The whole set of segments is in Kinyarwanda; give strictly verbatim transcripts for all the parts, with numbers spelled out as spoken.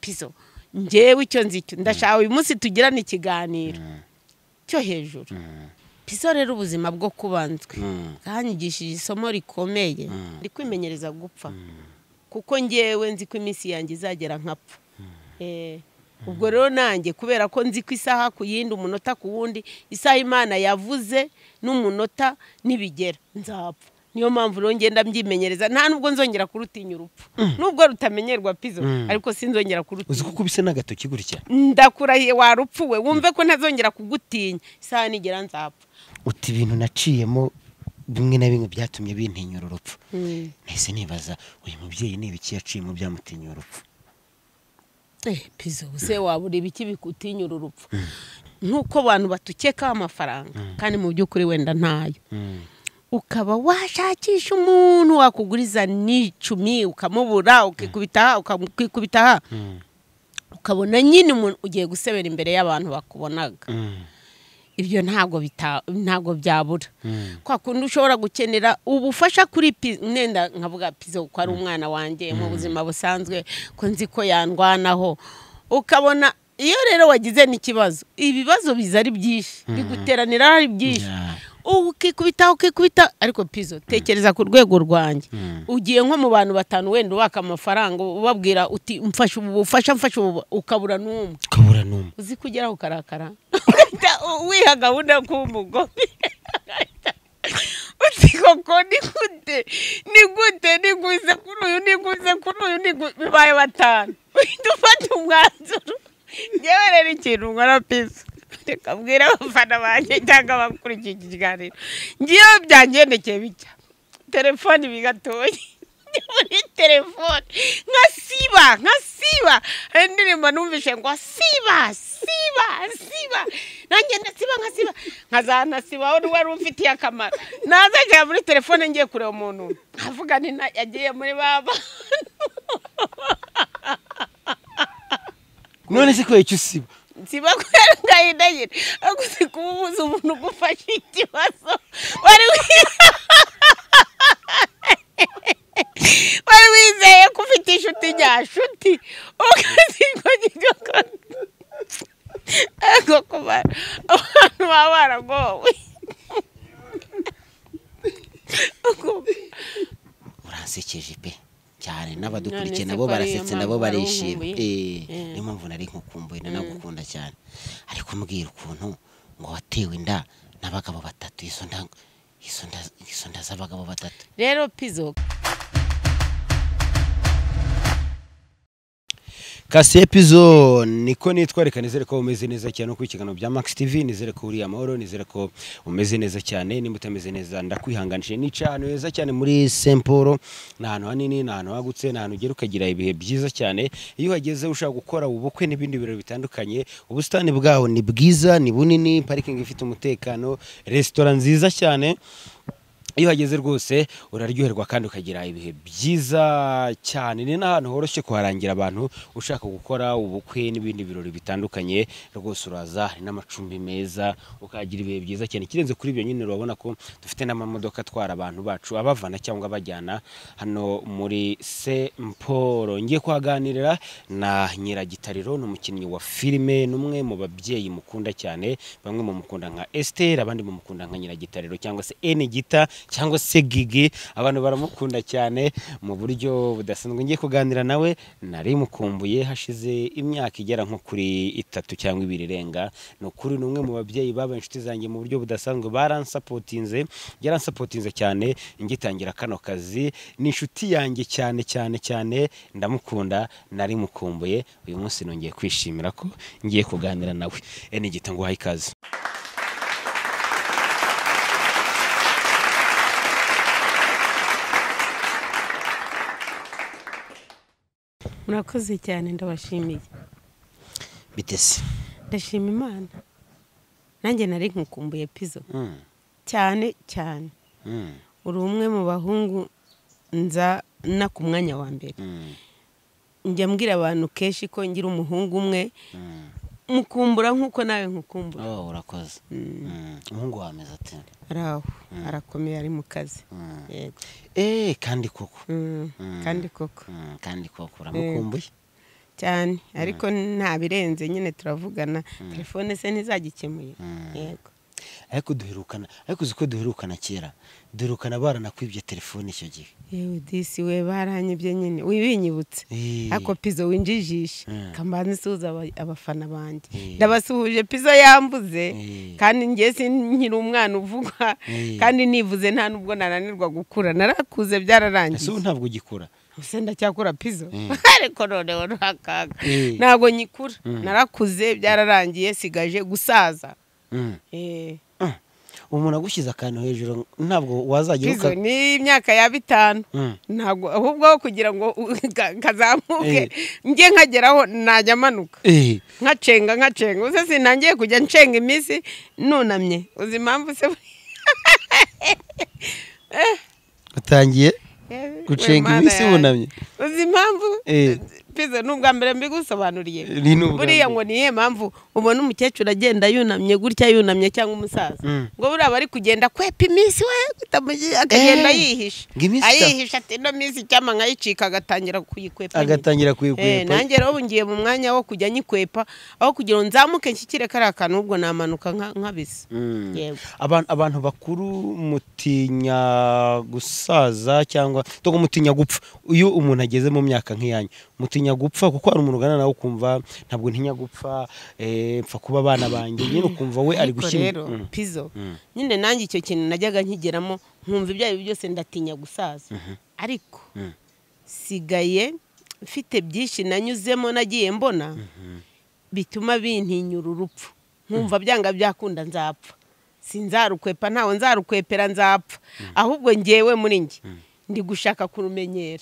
pizo ngewe icyo nzicyo ndashaka uyu munsi tugirana ikiganiro cyo hejuru pizo rero ubuzima bwo kubanzwe kanyigishije isomo rikomeye ndi kwimenyereza gupfa kuko ngewe nzi ko iminsi yanjye izagera nkapfa eh ubwo rero nanjye kubera ko nzi ko isaha ku yindi umunota ku wundi isaha Imana yavuze n'umunota nibigera nzapfa niyo mpamvu rero ngenda mbyimenyereza nta nubwo nzongera kurutinya urupfu nubwo rutamenyerwa pizo ariko sinzongera kurutinya uzi ko kubise n'agatoki gutya ndakurahiye warupfuwe wumve ko ntazongera kugutinya isaha nigera nzapfa uti ibintu naciyemo bimwe na bimwe byatumye bintinyura urupfu nese nibaza uyu mubyeyi n'ibiki yaciyemo byamutinyura urupfu eh pizo use wabura ibiki bikutinyura urupfu nkuko abantu batukeka amafaranga kandi mu by'ukuri wenda ntayo ukaba washakisha umuntu wakuguriza n'icumi ukamubura ukikubita ukikubita ukabona nyine umuntu ugiye gusebera imbere y'abantu bakubonaga ibyo ntago bita ntago byabura kwa kundi ushobora gukenera ubufasha kuri nenda nkavuga pizo ko ari umwana wanjye mu buzima busanzwe ko nzi ko yandwanaho ukabona iyo rero wagize n'ikibazo ibibazo bizari byinshi biguteranira ari byinshi ukikubita ukikubita ariko pizo tekereza ku rwego rwanjye ugiye nko mu bantu batanu wenda ubaka amafaranga ubabwira uti mfasha ubufasha mfasha ukabura n'umwe ukabura n'umwe uzi kugera ukarakara wiha gahunda k'umugome uti koko ni gute ni gute ni guze kuri uyu ni guze kuri uyu ni bibaye batanu dufata umwanzuro ngewe rero ikintu nkora pizo reka mbwira abafana banjye cyangwa abakurikiye iki kiganiro ngiyo byangendekeye bijya telefoni bigatoye muri telefone nka siba nka siba indirimbo numvishe ngo siba siba siba nanjye ndasiba nka siba nkazana siba wowe wari ufitiye akamaro nazaje muri telefone ngiye kureba umuntu avuga ni yagiye muri baba none se ko icyo siba siba kwera ngayidagire akuzi kubuza umuntu gufasha ikibazo wari wari wizeye ko ufite inshuti nyashuti ukaziko giko ego kuba abantu baba baragowe uransekeje pe cyane n'abadukurikiye nabo barasetse nabo barishima eh ni mpamvu nari nkukumbuye nanagukunda cyane ariko mbwira ukuntu ngo watewe inda n'abagabo batatu izo nda izo nda izo nda z'abagabo batatu rero pizo Kasi epizo niko nitwareka nizere ko umeze neza cyane ku ikiganiro bya Max T V nizere ko uri amahoro nizere ko umeze neza cyane nimba utameze neza ndakwihanganije nicano neza cyane muri Saint Paul nahantu hanini nahantu hagutse nahantu ugera ukagira ibihe byiza cyane iyo hageze ushaka gukora ubukwe n'ibindi birori bitandukanye ubustani bwaho ni bwiza ni bunini parking ifite umutekano restaurant nziza cyane iyo hageze rwose uraryoherwa kandi ukagira ibihe byiza cyane ni nahantu horoshye kuharangira abantu ushaka gukora ubukwe n'ibindi birori bitandukanye rwose uraza hari n'amacumbi meza ukagira ibihe byiza cyane kirenze kuri ibyo nyine urabona ko dufite n'amamodoka atwara abantu bacu abavana cyangwa bajyana hano muri Saint Paul ngiye kuhaganirira na Nyiragitariro n'umukinnyi wa filime numwe mu babyeyi mukunda cyane bamwe mu mukunda nka Esther abandi mu mukunda nka Nyiragitariro cyangwa se N Gita cyangwa se Gigi abantu baramukunda cyane mu buryo budasanzwe ngiye kuganira nawe nari mukumbuye hashize imyaka igera nko kuri itatu cyangwa ibiri renga no kuri numwe mu babyeyi baba inshuti zanjye mu buryo budasanzwe baransapotinze yaransapotinze cyane ngitangira kano kazi ni inshuti yanjye cyane cyane cyane ndamukunda nari mukumbuye uyu munsi nongeye kwishimira ko ngiye kuganira nawe N Gita ngo hayikaze murakoze cyane ndabashimiye bitese ndashima Imana nanjye nari nkukumbuye pizo cyane cyane uri umwe mu bahungu nza na ku mwanya wa mbere njya mbwira abantu kenshi ko ngira umuhungu umwe mukumbura nkuko nawe nkukumbura oh urakoze umuhungu wameze ati araho arakomeye ari mu kazi yego eh kandi koko kandi koko kandi koko uramukumbuye cyane ariko nta birenze nyine turavugana telefone se ntizagikemuye yego ariko duherukana ariko uziko duherukana kera duherukana baranakwibye telefone icyo gihe yewe disi we baranyibye nyine wibinyibutse ako Pizzo winjijisha kambanze suza abafana banje ndabasuhuje Pizzo yambuze kandi ngiye sinkiri umwana uvuga kandi nivuze nta nubwo nananirwa gukura narakuze byararangiye ese ntabwo ugikura use ndacyakora Pizzo ariko noneho nakaga ntabwo nyikura narakuze byararangiye sigaje gusaza eh umuntu agushyize akantu hejuru ntabwo wazagira Pizzo ni imyaka ya bitanu ntabwo ahubwo kugira ngo kazamuke ngiye nkageraho najya manuka nkacenga nkacenga uze sinangiye kujya ncenga imisi nunamye uzi impamvu se utangiye gucenga imisi wunamye uzi impamvu Pizzo nubwa mbere mbigusobanuriye buriya ngo niye mpamvu ubona umukecuru agenda yunamye gutya yunamye cyangwa umusaza ngo buriya bari kugenda kwepa imisi we gutamugiye akagenda yihisha ayihisha ati no misi cyama nkayicika agatangira kuyikwepa agatangira kuyikwepa eh nanjye rero ngiye mu mwanya wo kujya nyikwepa aho kugira nzamuke nshyikire kari akantu ubwo namanuka nkabisa yego abantu abantu bakuru mutinya gusaza cyangwa to mutinya gupfa uyu umuntu ageze mu myaka nk'iyanyu mutinya gupfa kuko ari umuntu ugana nawe ukumva ntabwo ntinya gupfa eh mpfa kuba abana banjye nyine ukumva we ari gushyira Pizzo nyine nanjye icyo kintu najyaga nkigeramo nkumva ibyaye byose ndatinya gusaza ariko sigaye mfite byinshi nanyuzemo nagiye mbona bituma bintinyura urupfu nkumva byanga byakunda nzapfa sinzarukwepa ntawe nzarukwepera nzapfa ahubwo ngewe muri nge ndi gushaka kurumenyera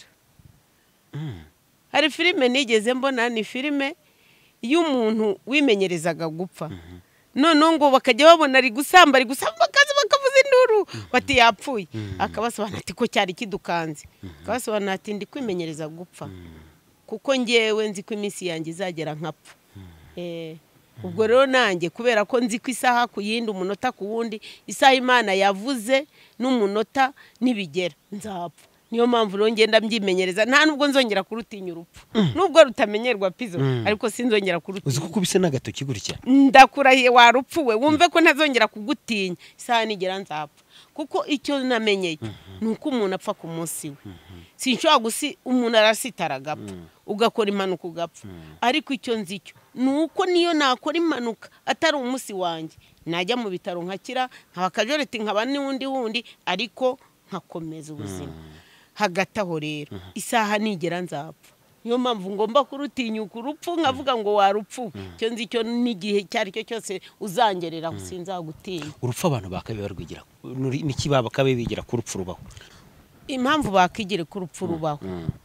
hari filime nigeze mbona ni filime y'umuntu wimenyerezaga gupfa none ngo bakajya babona ari gusamba ari gusamba bakaza bakavuza induru bati yapfuye akabasobanura ati ko cyari kidukanze akabasobanura ati ndi kwimenyereza gupfa kuko ngewe nzi ko iminsi yanjye izagera nkapfa eh ubwo rero nanjye kubera ko nzi ko isaha ku yindi umunota ku wundi isaha Imana yavuze n'umunota nibigera nzapfa niyo mpamvu rero ngenda mbyimenyereza nta nubwo nzongera kurutinya urupfu nubwo rutamenyerwa Pizzo ariko sinzongera kurutinya uzi ko kubise n'agatoki gutya ndakurahiye warupfuwe wumve ko ntazongera kugutinya isaha nigera nzapfa kuko icyo namenyeye nuko umuntu apfa ku munsi we sinshobora gusi umuntu arasitara agapfa ugakora impanuka ugapfa ariko icyo nzicyo nuko niyo nakora impanuka atari umunsi wanjye najya mu bitaro nkakira nkaba kajoreti nkaba n'undi wundi ariko nkakomeza ubuzima hagati aho rero isaha nigera nzapfa niyo mpamvu ngomba kurutinyuka urupfu nkavuga ngo warupfu cyo nzi cyo n'igihe cyari cyo cyose uzangerera sinzagutinya urupfu abantu bakabe barwigira niki baba kabe bigira ku rupfu rubaho impamvu bakigire ku rupfu rubaho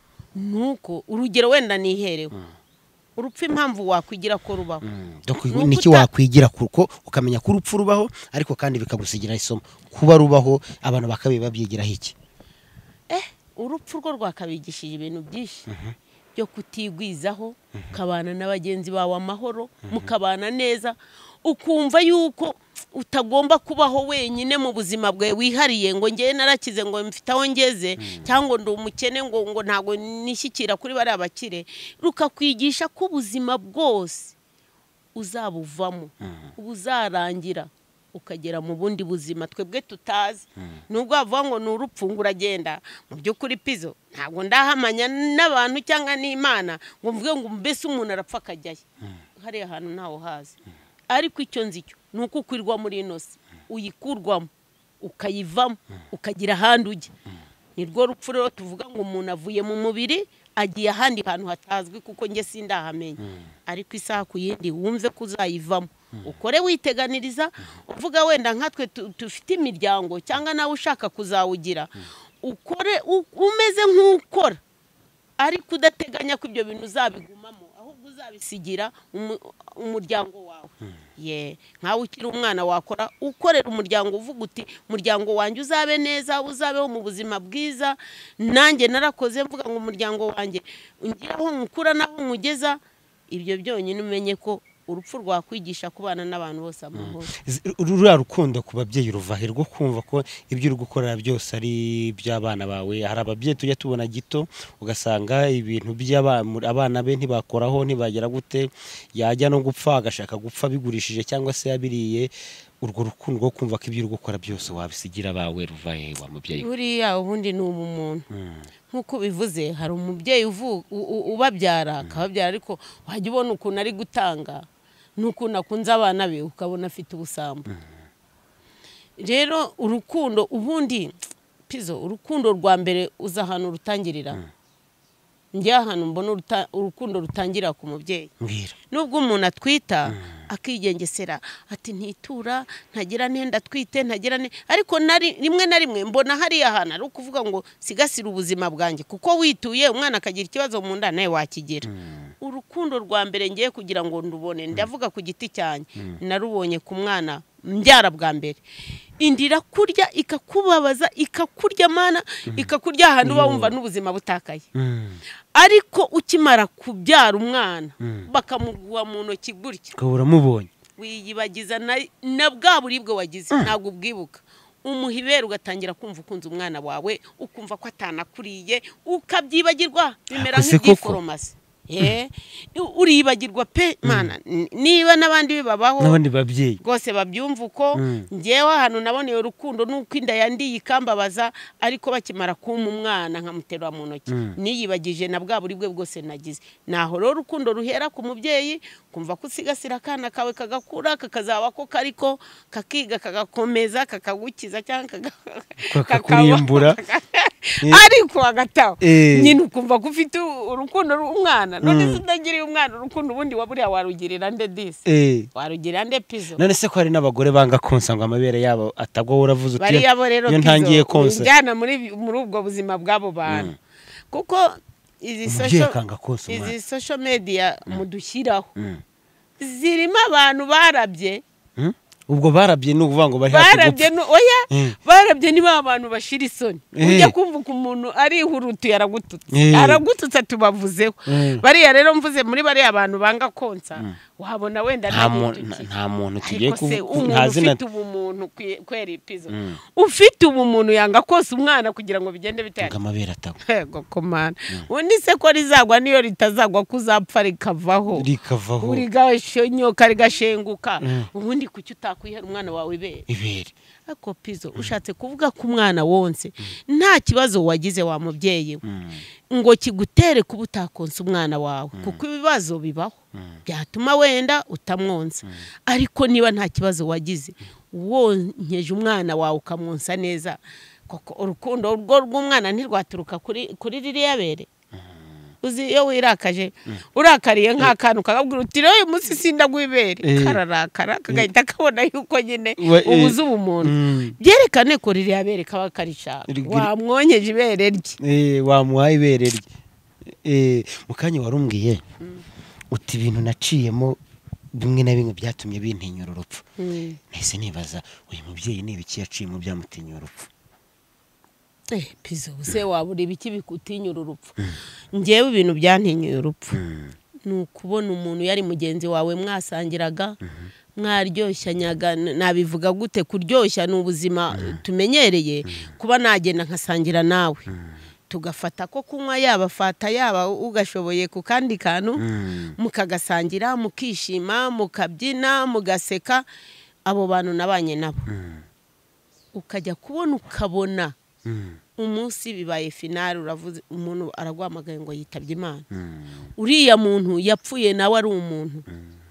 nuko urugero wenda niherewe urupfu impamvu wakwigira ko rubaho niki wakwigira kuko ukamenya ko urupfu rubaho ariko kandi bikagusigira isomo kuba rubaho abantu bakabe babyigiraho iki eh urupfu rwo rwakabigishije ibintu byinshi byo kutigwizaho ukabana n'abagenzi bawe amahoro mukabana neza ukumva yuko utagomba kubaho wenyine mu buzima bwawe wihariye ngo ngiye narakize ngo mfite aho ngeze cyangwa ndi umukene ngo ngo ntago nishyikira kuri bari abakire rukakwigisha ko ubuzima bwose uzabuvamo ubuzarangira ukagera mu bundi buzima twebwe tutazi nubwo bavuga ngo n'urupfu nguragenda mu by'ukuri Pizzo ntabwo ndahamanya n'abantu cyangwa n'Imana ngo mvuge ngo mbese umuntu arapfa akajyayo hari ahantu ntaho hazi ariko icyo nzicyo nuko ukwirwa muri inosi uyikurwamo ukayivamo ukagira ahandi ujya nirwo rupfu rero tuvuga ngo umuntu avuye mu mubiri agiye ahandi hantu hatazwi kuko nge sindahamenya ariko isaha ku yindi wumve ko uzayivamo ukore witeganiriza uvuga wenda nkatwe tufite imiryango cyangwa nawe ushaka kuzawugira ukore umeze nk'ukora ariko udateganya ko ibyo bintu uzabigumamo ahubwo uzabisigira umuryango wawe ye nkawe ukiri umwana wakora ukorera umuryango uvuga uti umuryango wanjye uzabe neza uzabeho mu buzima bwiza nanjye narakoze mvuga ngo umuryango wanjye ngiraho nkukura naho nkugeza ibyo byonyine umenye ko urupfu rwakwigisha kubana n'abantu bose amahoro. Ruriya rukundo ku babyeyi ruvahe rwo kumva ko ibyo uri gukorera byose ari iby'abana bawe. Hari ababyeyi tujya tubona gito ugasanga ibintu by'abana be ntibakoraho ntibagera gute, yajya no gupfa agashaka gupfa bigurishije cyangwa se yabiriye. Urwo rukundo rwo kumva ko ibyo uri gukora byose wabisigira abawe ruvahe wa mubyeyi? Buriya ubundi ni ubumuntu nk'uko bivuze. Hari umubyeyi ubabyara akababyara ariko wajya ubona ukuntu ari gutanga n'ukuntu akunze abana be ukabona afite ubusambo. Rero urukundo ubundi Pizo, urukundo rwa mbere uza ahantu rutangirira. Njye ahantu mbona urukundo rutangira ku mubyeyi. Nubwo umuntu atwita akigengesera ati ntitura ntagira nenda twite ntagira ne, ariko nari rimwe na rimwe mbona hari ahantu ari kuvuga ngo sigasira ubuzima bwanjye, kuko wituye umwana akagira ikibazo mu nda nawe wakigira. Urukundo rwa mbere ngiye kugira ngo ndubone, ndavuga ku giti cyanjye, narubonye ku mwana mbyara bwa mbere. Indira kurya ikakubabaza ikakurya mana ikakurya ahantu bawumva n'ubuzima butakaye. Ariko ukimara kubyara umwana bakamuguha mu ntoki gutya ukabura mubonye, wiyibagiza na bwa buribwe wagize ntabwo ubwibuka. Umuhibera ugatangira kumva ukunze umwana wawe, ukumva ko atanakuriye, ukabyibagirwa bimera nk'igiforomasi. Eh uribagirwa pe mana. Niba nabandi bibabaho nabandi babyeyi gose babyumva uko ngewe hano naboneye urukundo nuko inda yandi yikambabaza, ariko bakimara kuma umwana nkamuterwa mu ntoki niyibagije na bwa buribwe bwose nagize. Naho rero urukundo ruhera ku mubyeyi, kumva ko usigasira akana kawe kagakura kakazaba ko kariko kakiga kagakomeza kakagukiza cyangwa kakakurimbura ariko agataho nyine ukumva ko ufite urukundo rw'umwana. None sindagiriye umwana urukundo ubundi waburiya warugirira nde disi? Warugirira nde Pizo? None se ko hari n'abagore banga konsa ngo amabere yabo atagwa, uravuze uti bari yabo rero iyo ntangiye konsa njyana muri muri ubwo buzima bwabo bantu. Kuko izi social izi social media mudushyiraho zirimo abantu barabye. Ubwo barabye no kuvuga ngo bari hafi barabye no oya barabye niba abantu bashira isoni. Ujya kumvuka umuntu ari ihurutu yaragututse aragututse tubavuzeho. Bariya rero mvuze muri bari abantu banga konsa wahabona wenda nta muntu tugiye kuvuga ufite ubumuntu kweri Pizo. Ufite ubumuntu yanga kose umwana kugira ngo bigende bitanga amabere atako. Yego komana. Undi se ko rizagwa niyo ritazagwa kuzapfa rikavaho rikavaho uri gashonyoka rigashenguka. Ubundi kuki kwihera umwana wawe ibere ibere? Ako Pizo ushatse kuvuga ku mwana wonse nta kibazo wagize wa mubyeyi ngo kigutere kuba utakonsa umwana wawe, kuko ibibazo bibaho byatuma wenda utamwonsa. Ariko niba nta kibazo wagize wonkeje umwana wawe ukamwonsa neza, koko urukundo rwo rw'umwana ntirwaturuka kuri kuri ririya bere. Uzi iyo wirakaje urakariye nk'akantu kakabwira uti rero uyu munsi sindagwibere kararakara kagahita kabona yuko nyine ubuze ubumuntu. Byerekane ko riri yabere kaba karishaka wamwonyeje ibere rye eh wamuhaye ibere rye. Eh mukanya warumbwiye uti ibintu naciyemo bimwe na bimwe byatumye bintinyura urupfu. Nese nibaza uyu mubyeyi ni ibiki yaciye mu byamutinyura urupfu? Eh Pizo use wabura ibiki bikutinyura urupfu? Ngewe ibintu byantinyuye urupfu nukubona umuntu yari mugenzi wawe mwasangiraga mwaryoshyanyaga. Nabivuga gute? Kuryoshya n'ubuzima tumenyereye. Kuba nagenda nkasangira nawe tugafata ko kunywa yaba fata yaba ugashoboye ku kandi kantu mukagasangira mukishima mukabyina mugaseka. Abo bantu nabanye nabo ukajya kubona ukabona umunsi bibaye finale uravuze umuntu aragwamagaye ngo yitabye Imana. Uriya muntu yapfuye nawe ari umuntu,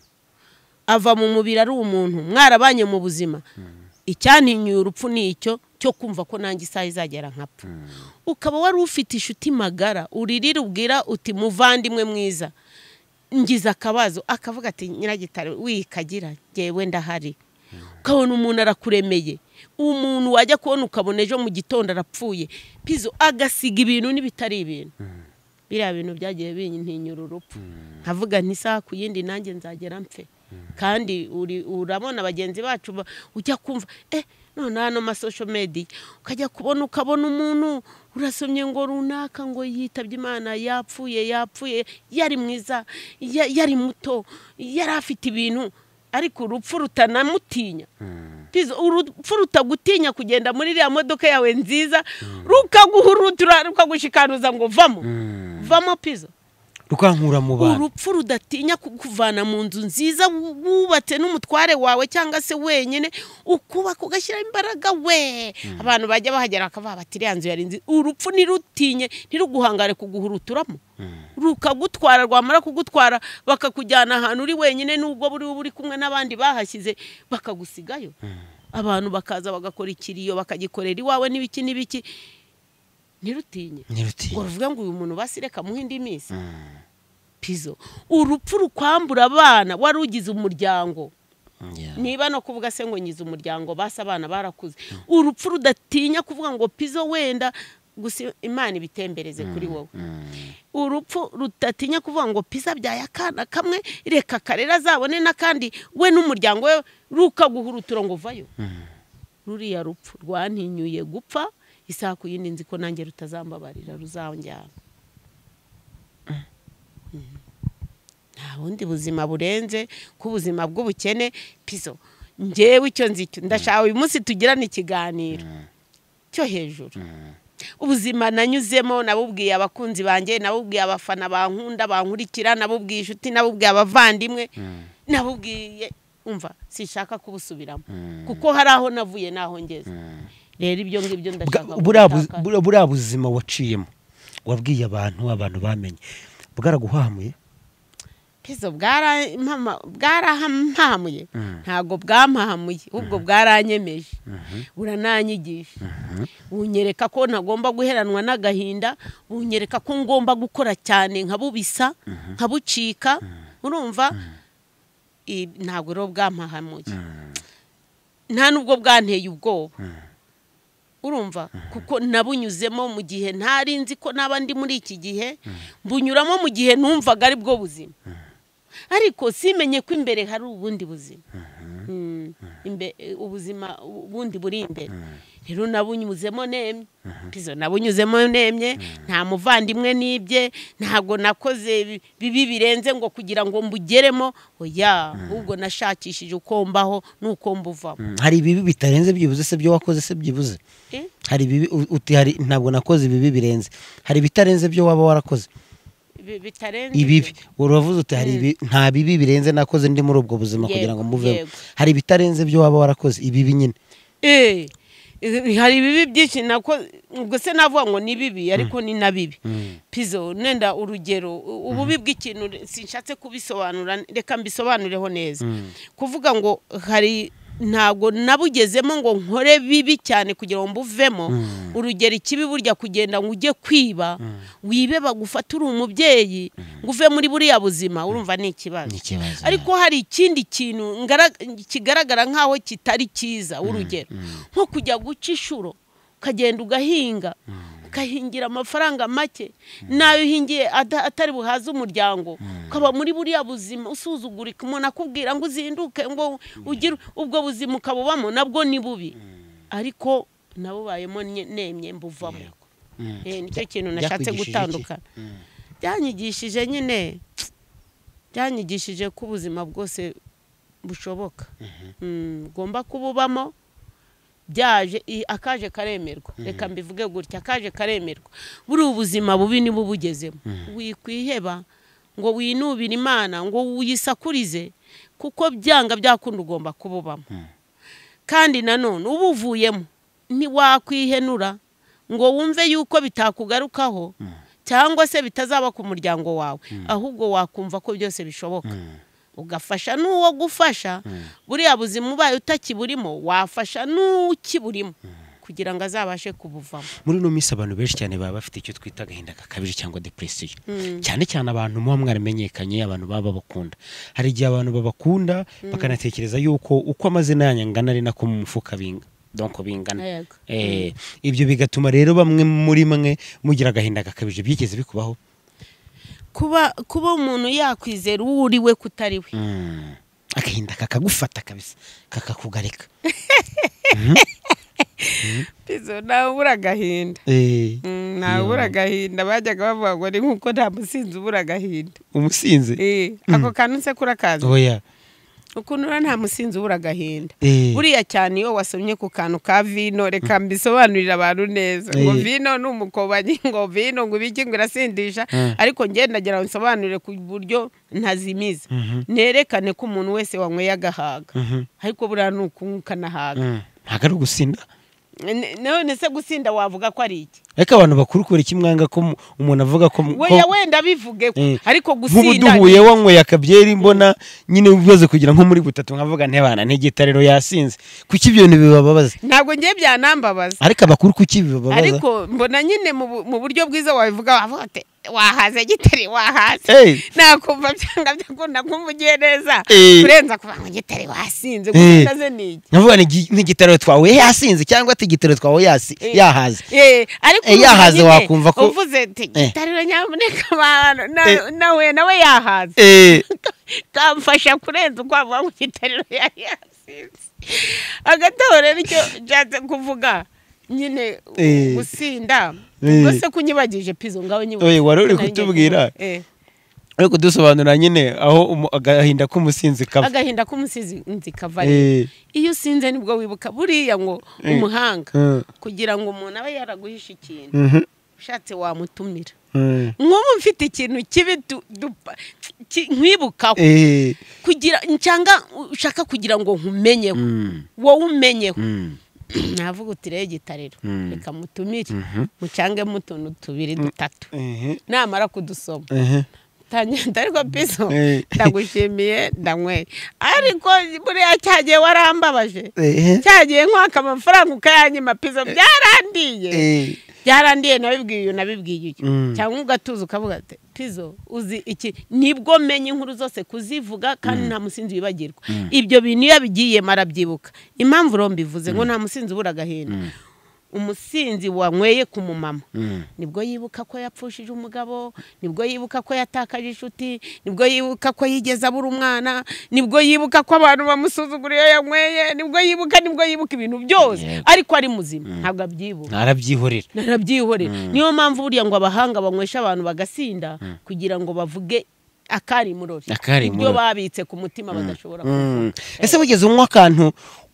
ava mu mubiri ari umuntu, mwarabanye mu buzima. Icyantinyuye urupfu ni icyo cyo kumva ko nanjye isaha izagera nkapfa. Ukaba wari ufite inshuti magara uririra ubwira uti muvandimwe mwiza ngize akabazo, akavuga ati Nyiragitare wikagira ngewe ndahari. Ukabona umuntu arakuremeye, umuntu wajya kubona ukabona ejo mu gitondo arapfuye. Pizo agasiga ibintu n'ibitari ibintu. Biriya bintu byagiye bintinyura urupfu. Nkavuga nti saha ku yindi nanjye nzagera mpfe. Kandi urabona bagenzi bacu ujya kumva eh none hano ma social media ukajya kubona ukabona umuntu urasomye ngo runaka ngo yitabye Imana yapfuye yapfuye yari mwiza yari muto yari afite ibintu ariko urupfu rutanamutinya pizo urupfu rutagutinya kugenda muri iriya modoka yawe nziza rukaguhurutura rukagushikanuza ngo vamo vamo pizo rukankura mu bantu urupfu rudatinya kukuvana mu nzu nziza wubatse n'umutware wawe cyangwa se wenyine ukuba kugashyira imbaraga we abantu bajya bahagera akava bati iriya nzu yari nzi urupfu nirutinye ntiruguhangare kuguhuruturamo rukagutwara rwamara kugutwara bakakujyana ahantu uri wenyine nubwo buri buri kumwe n'abandi bahashyize bakagusigayo abantu bakaza bagakora ikiriyo bakagikorera iwawe n'ibiki n'ibiki nirutinye ngo ruvuga ngo uyu muntu basireka muhe indi minsi pizo urupfu rukwambura abana warugize umuryango niba no kuvuga se ngo nyize umuryango basa abana barakuze urupfu rudatinya kuvuga ngo pizo wenda gusa Imana ibitembereze kuri wowe urupfu rudatinya kuvuga ngo piza byaya kana kamwe reka karera zabone nakandi we n'umuryango we rukaguhurutura ngo vayo ruriya rupfu rwantinyuye gupfa isaha ku yindi nzi ko nanjye rutazambabarira ruzanjyana nta bundi buzima burenze ku buzima bw'ubukene pizo njyewe icyo nzicyo ndashaka uyu munsi tugirana ikiganiro cyo hejuru ubuzima nanyuzemo nabubwiye abakunzi banjye nabubwiye abafana bankunda bankurikira nabubwiye inshuti nabubwiye abavandimwe nabubwiye umva sishaka kubusubiramo kuko hari aho navuye naho ngeze rero ibyo ngibyo ndashaka buriya buzima waciyemo wabwiye abantu abantu bamenye bwaraguhamuye pizo bwarahamuye ntago bwampahamuye ubwo bwaranyemeje burananyigisha bunyereka ko ntagomba guheranwa n'agahinda bunyereka ko ngomba gukora cyane nkabubisa nkabucika urumva ntago rero bwampahamuye nta nubwo bwanteye ubwoba urumva kuko nabunyuzemo mu gihe ntari nzi ko nabandi muri iki gihe bunyuramo mu gihe numvaga ari bwo buzima ariko simenye ko imbere hari ubundi buzima ubuzima bundi buri imbere rero nabunyuzemo nemye pizo nabunyuzemo nemye nta muvandimwe nibye ntago nakoze bibi birenze ngo kugira ngo mbugeremo oya ubwo nashakishije uko mbaho nuko mbuvamo hari ibibi bitarenze byibuze se byo wakoze se byibuze hari bibi uti hari ntabwo nakoze ibibi birenze hari bitarenze byo waba warakoze bitarenze ibibi uravuze uti hari nta bibi birenze nakoze ndi muri ubwo buzima kugira ngo muvemo hari bitarenze byo waba warakoze ibibi nyine eh hari ibibi byinshi nako ubwo se navuga ngo ni bibi ariko ni na bibi pizo nenda urugero ububi bw'ikintu sinshatse kubisobanura reka mbisobanureho neza kuvuga ngo hari ntago nabugezemo ngo nkore bibi cyane kugira ngo mbuvemo urugero ikibi burya kugenda ngo ujye kwiba wibe bagufata uri umubyeyi nguve muri buriya buzima urumva ni ikibazo ariko hari ikindi kintu kigaragara nkaho kitari cyiza urugero nko kujya guca ishuro ukagenda ugahinga ukahingira amafaranga make nayo uhingiye atari buhaze umuryango ukaba muri buriya buzima usuzugurika umuntu akubwira ngo uzinduke ngo ugire ubwo buzima ukabubamo nabwo ni bubi ariko nabubayemo nemye mbuvamo nicyo kintu nashatse gutandukana byanyigishije nyine byanyigishije ko ubuzima bwose bushoboka ugomba kububamo byaje akaje karemerwa reka mbivuge gutya akaje karemerwa buri ubuzima bubi ni bubugezemo wikwiheba ngo winubire Imana ngo uyisakurize kuko byanga byakunda ugomba kububamo kandi nanone ubuvuyemo ni wakwihenura ngo wumve yuko bitakugarukaho cyangwa se bitazaba ku muryango wawe ahubwo wakumva ko byose bishoboka ugafasha n'uwo gufasha buriya buzima ubaye utakiburimo wafasha n'ukiburimo kugira ngo azabashe kubuvamo muri no minsi abantu benshi cyane baba bafite icyo twita agahinda kakabije cyangwa depression cyane cyane abantu muba mwaramenyekanye abantu baba bakunda hari igihe abantu babakunda bakanatekereza yuko uko amazina yanyangana ari nako mu mufuka binga donc bingana eh ibyo bigatuma rero bamwe muri mwe mugira agahinda kakabije byigeze bikubaho kuba kuba umuntu yakwizera uri we kutari we agahinda kakagufata kabisa kakakugarika Pizo nawe ubura agahinda. Eh. Nawe ubura agahinda bajyaga bavuga ngo ni nkuko nta musinzi ubura agahinda. Umusinzi? Eh, ako kantu se kurakaza. Oya. Ukuntu nta musinzi ubura agahinda. Eh. Buriya cyane iyo wasomye ku kantu ka vino reka mbisobanurira abantu neza. Ngo Eh. vino ni umukobanyi ngo vino ngo ibiki ngo irasindisha ariko ngenda ngira nsobanurire ku buryo ntazimiza. Nerekane ko umuntu wese wanyweye agahaga. Ariko buriya ni ukunguka nahaga. Ntago ari ugusinda. None se gusinda wavuga ko ari iki? Eka abantu bakuru kora ikimwanga ko umuntu avuga ko weya wenda bivuge ko ariko gusinda nk'ubuduhuye wanyweye akabyeri mbona nyine bibaze kugira nko muri butatu nkavuga ntebana n'igitariro yasinze kuki ibyo bintu bibababaza ntabwo ngiye byanambabaza ariko abakuru kuki bibababaza ariko mbona nyine mu buryo bwiza wabivuga wavuga ati wahaze gitari wahaze nakumva byanga byakunda kumvugiye neza kurenza kuvuga ngo gitari wasinze gusindaze niki navuga n'igitaro twawe yasinze cyangwa ati igitaro twawe yasi yahaze eh ariko yahaze wakumva ko uvuze gitari nyamuneka abantu nawe nawe yahaze eh kamfasha kurenza kwavuga ngo gitari yasinze agatore nicyo jaze kuvuga nyine gusinda bose kunyibagije pizo ngaho nyibuze oye wari uri kutubwira ariko dusobanura nyine aho agahinda k'umusinzi kava agahinda k'umusinzi kava iyo usinze nibwo wibuka buriya ngo umuhanga kugira ngo umuntu abe yaraguhisha ikintu ushatse wamutumira nk'ubu mfite ikintu kibi nkwibukaho kugira cyangwa ushaka kugira ngo nkumenyeho wowe umenyeho navuga uti rege gitariro reka mutumire mucange mutuntu tubiri dutatu namara kudusoma tanyenda ariko piso ndagushimiye ndanyweye ariko buriya cyagiye warambabaje cyagiye nkwaka amafaranga ukayanyima piso byarandiye byarandiye nabibwiye uyu nabibwiye uyu cyangwa ugatuza ukavuga ati pizo uzi iki nibwo menye inkuru zose kuzivuga kandi nta musinzi wibagirwa ibyo bintu iyo bigiye marabyibuka impamvu rombivuze ngo nta musinzi ubura agahinda umusinzi wanyweye ku mumama nibwo yibuka ko yapfushije umugabo nibwo yibuka ko yatakaje inshuti nibwo yibuka ko yigeze abura umwana nibwo yibuka ko abantu bamusuzuguriye yanyweye nibwo yibuka nibwo yibuka ibintu byose ariko ari muzima ntabwo abyibuka narabyihorera narabyihorera niyo mpamvu buriya ngo abahanga banywesha abantu bagasinda kugira ngo bavuge akari murori ibyo babitse ku mutima badashobora kuvuga ese wigeze unywa akantu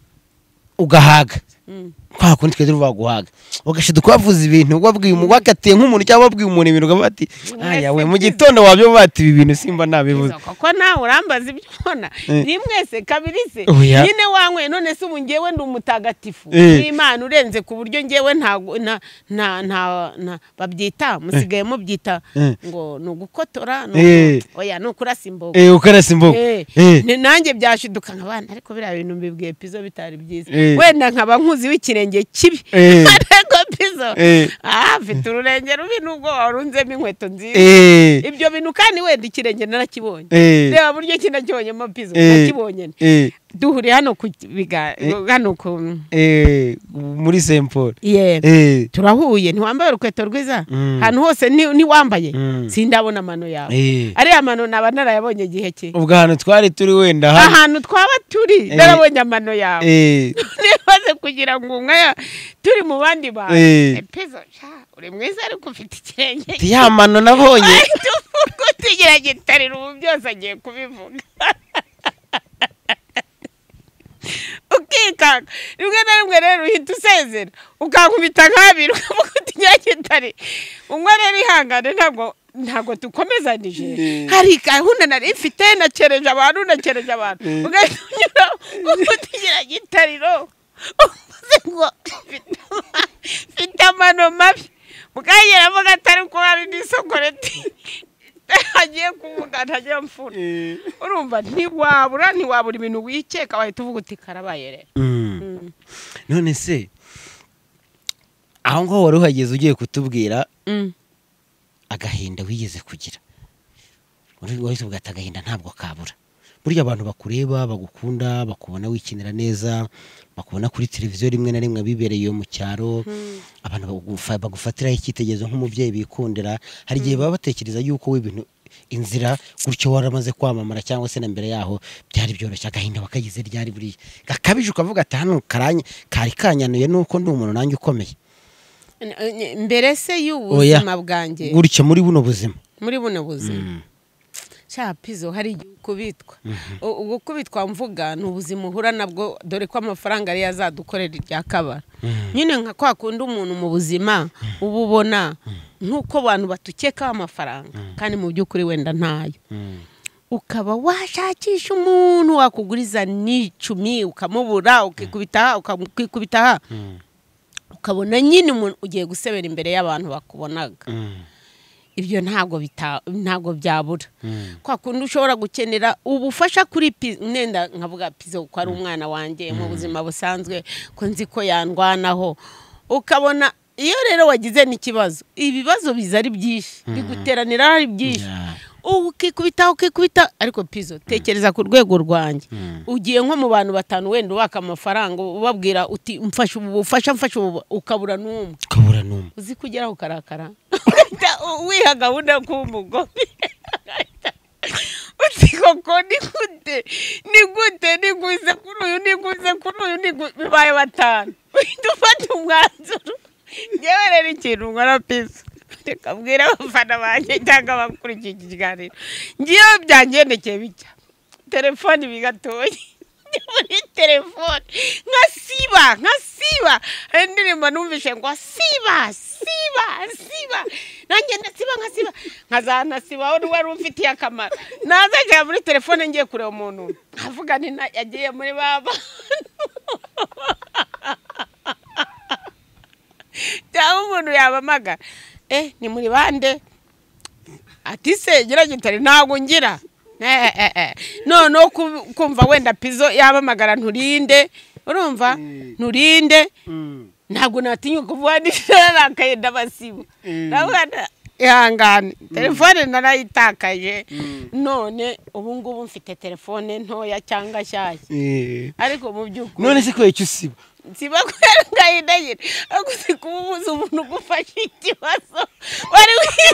ugahaga kwa kundi tweze ruva guhaga ugashiduka kwavuza ibintu wabwiye umugwakatiye nk'umuntu cyangwa wabwiye umuntu ibintu gabati aya we mu gitondo wabyo bati ibi bintu simba nabivuze koko nawe urambaza ibyo ubona ni mwese kabirise nyine wankwe none se ubu ngewe ndi umutagatifu n'Imana urenze ku buryo ngewe nta nta nta babyita musigaye mu byita ngo ni ugukotora oya ni ukurasa imbogo eh ukarasa imbogo nanjye byashiduka nk'abana ariko biriya bintu mbibwiye pizo bitari byiza wenda nkaba nkuzi w'ikirenge kibi ariko pizo ah mfite ururenge rubi nubwo warunzemo inkweto nziza ibyo bintu kandi wenda ikirenge narakibonye reba buryo kinakibonyemo pizo nakibonye duhuri hano ku hano ku eh muri Saint Paul eh turahuye ntiwambaye urukweto rwiza hano hose ni wambaye sindabona amano yawe ari amano naba narayabonye gihe cye ubwo hano twari turi wenda ahantu twaba turi narabonye amano yawe nibaze kugira ngo umwe turi mu bandi bantu pizo uri mwiza ariko ufite ikirenge ya mano nabonye kutigera gitarira ubu byose agiye kubivuga ukikanga rimwe na rimwe rero uhita usezera ukankubita nk'abiri ukavuga uti nyagitare umwe rero ihangane ntabwo ntabwo dukomezanije hari gahunda nari ifite nakereje abantu nakereje abantu ugahita unyura ukutigera gitariro uvuze ngo mfite amano mabi mukagera avuga atari ko hari n'isokoreti agiye kuvuga ntajya mfura urumva ntiwabura ntiwabura ibintu wikeka wahita uvuga uti karabaye rero none se aho ngaho wari uhageze ugiye kutubwira agahinda wigeze kugira wahise uvuga ati agahinda ntabwo kabura burya abantu bakureba bagukunda bakubona wikinira neza bakubona kuri televiziyo rimwe na rimwe bibereye mu cyaro abantu bagufatiraho icyitegererezo nk'umubyeyi bikundira hari igihe baba batekereza yuko w'ibintu inzira gutyo waramaze kwamamara cyangwa se na mbere yaho byari byoroshye agahinda bakagize ryari buri gakabije ukavuga ati hano karanye kari kanyanuye nuko ndi umuntu nanjye ukomeye mbere se y'ubuzima bwanjye gutyo muri buno buzima muri buno buzima cha Pizzo hari kubitwa ugukubitwa mvuga n'ubuzima uhura nabwo dore ko amafaranga ari yazadukorera irya kabara nyine nka kwa kundi umuntu mu buzima ububona nkuko abantu batukeka amafaranga kandi mu byukuri wenda ntayo ukaba washakisha umuntu wakuguriza n'icumi ukamubura ukikubita ukikubita ukabona nyine umuntu ugiye gusebera imbere y'abantu bakubonaga ibyo ntago bita ntago byabura kwa kundi ushobora gukenera ubufasha kuri nenda nkavuga Pizzo ko ari umwana wanjye mu buzima busanzwe ko nzi ko yandwanaho ukabona iyo rero wagize n'ikibazo ibibazo biza ari byinshi biguteranira ari byinshi ukikubita ukikubita ariko Pizzo tekereza ku rwego rwanjye ugiye nko mu bantu batanu wenda ubaka amafaranga ubabwira uti mfasha ubufasha mfasha ukabura n'umwe ukabura n'umwe uzi kugera ukarakara wiha gahunda k'umugore uti koko ni gute ni gute ni guze kuri uyu ni guze kuri uyu ni bibaye batanu dufata umwanzuro ngewe rero ikintu nkora Pizzo reka mbwira abafana banjye cyangwa abakurikiye iki kiganiro ngiyo byangendekeye bijya telefoni bigatoye muri telefone nka siba nka siba indirimbo numvishe ngo siba siba siba nanjye ndasiba nka siba nkazana siba wari wari ufitiye akamaro naza cyane muri telefone ngiye kureba umuntu avuga ni yagiye muri baba cyangwa umuntu yabamaga eh ni muri bande ati se gira gitari ntago ngira eh eh eh no no kumva wenda Pizzo yabamagara nturinde urumva nturinde ntago natinyo kuvuga nakaye basibo nabana ihangane telefone narayitakaje none ubu ngubu mfite telefone ntoya cyangwa shyashya ariko mu byuko none se ko icyo siba kwera ngayidagire akuzi kubuza umuntu gufasha ikibazo wari